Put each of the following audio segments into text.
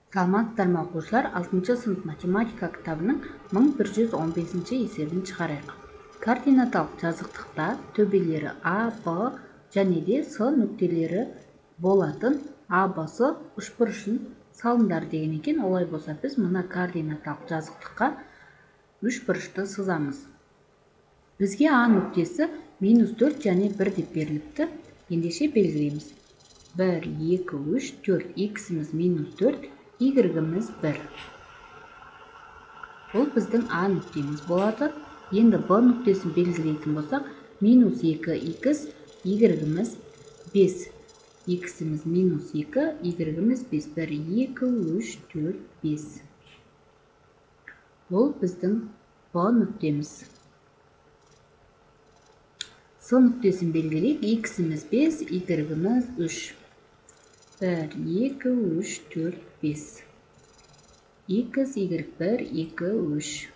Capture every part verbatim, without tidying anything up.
Саламатсыздар ма оқушылар, алтыншы сынып математика кітабының мың бір жүз он бесінші есебін шығарайық. Координаталық жазықтықта төбелері А, Б және де С нүктелері болатын А, Б, С үшбұрышын салыңдар деген екен. Олай болса, біз мына координаталық жазықтыққа үшбұрышты сызамыз. Бізге А нүктесі минус төрт және бір деп беріліпті. Ендеше белгілейміз. бір, екі, үш, төрт. Х-іміз минус төрт, Y-іміз бір. Бұл біздің А нүктеміз болады. Енді Б нүктесін белгілейтін болсақ, минус екі Х, Y-іміз бес. Х-іміз минус екі, Y-іміз бес. бір, екі, үш, төрт, бес. Бұл біздің Б нүктеміз. С нүктесін белгілейік. Х-іміз бес, Y-іміз үш. бір, екі, үш, төрт, бес. Х, Y бір, екі, үш.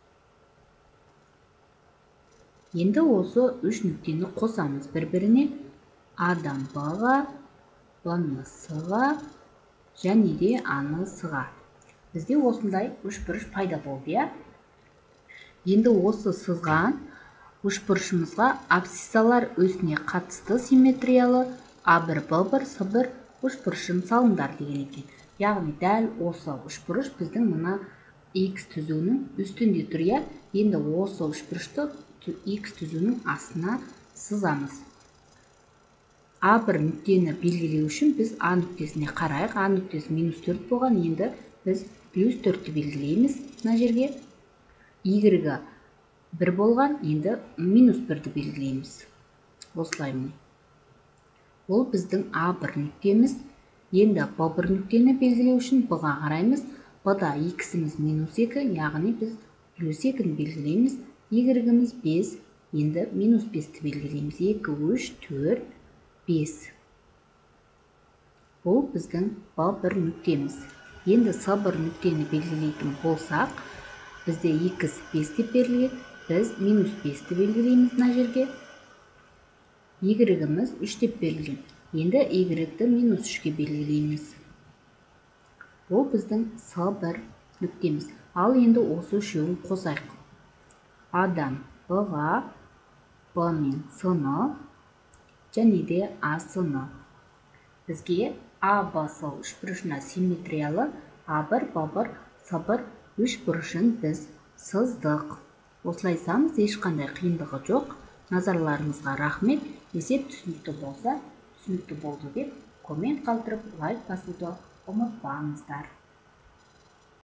Енді осы үш нүктені қосамыз бір-біріне. А-дан Б-ға, Б-ны С-ға және де А-ны С-ға. Бізде осындай үшбұрыш пайда болды, иә? Енді осы сызған үшбұрышымызға абсциссалар осіне қатысты симметриялы А бір, Б бір, С бір үшбұрышын салыңдар деген екен. Яғни дәл осы үшбұрыш біздің мына Х түзуінің үстінде тұр, иә? Енді осы үшбұрышты Х түзуінің астына сызамыз. А бір нүктені белгілеу үшін біз А нүктесіне қарайық. А нүктесі минус төрт болған, енді біз плюс төртті белгілейміз мына жерге. Y-ға бір болған, енді минус бірді белгілейміз. Осылай міне. Ол біздің А бір нүктеміз. Енді Б бір нүктені белгілеу үшін Б-ға қараймыз. Б-да Х-іміз минус екі, яғни біз плюс екіні белгілейміз. Y-іміз бес, енді минус бесті белгілейміз. екі, үш, төрт, бес. Бұл біздің Б бір нүктеміз. Енді С бір нүктені белгілейтін болсақ, бізде Х бес деп берілген, біз минус бесті белгілейміз мына жерге. Y-іміз үш деп берілген. Енді Y-ді минус үшке белгілейміз. Бұл біздің С бір нүктеміз. Ал енді осы үшеуін қосайық. А-дан Б-ға, Б мен С-ны және де А С-ны. Бізге А, Б, С үшбұрышына симметриялы А бір, Б бір, С бір үшбұрышын біз сыздық. Осылайсамыз ешқандай қиындығы жоқ. Назарларыңызға рахмет. Есеп түсінікті болса, түсінікті болды деп коммент қалдырып лайк басуды ұмытпаңыздар.